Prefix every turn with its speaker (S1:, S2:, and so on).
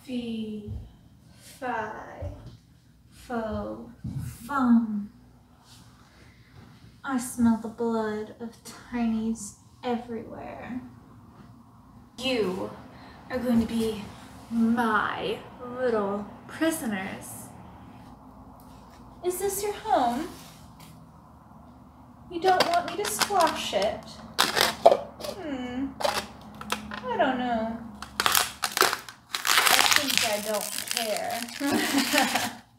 S1: Fee, fi, fo, fum. I smell the blood of Tinies everywhere. You are going to be my little prisoners. Is this your home? You don't want me to squash it? I don't know. I think I don't care.